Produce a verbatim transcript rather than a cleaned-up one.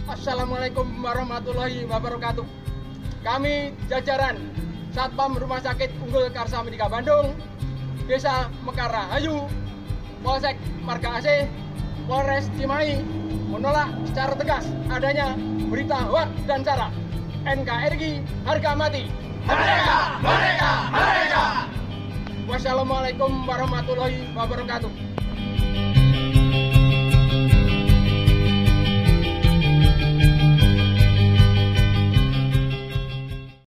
Assalamualaikum warahmatullahi wabarakatuh. Kami jajaran Satpam Rumah Sakit Unggul Karsa Medika Bandung, Desa Mekarahayu, Polsek Marga Asih, Polres Cimahi menolak secara tegas adanya berita hoaks dan sara N K R I harga mati. Merdeka! Merdeka! Merdeka! Wassalamualaikum warahmatullahi wabarakatuh.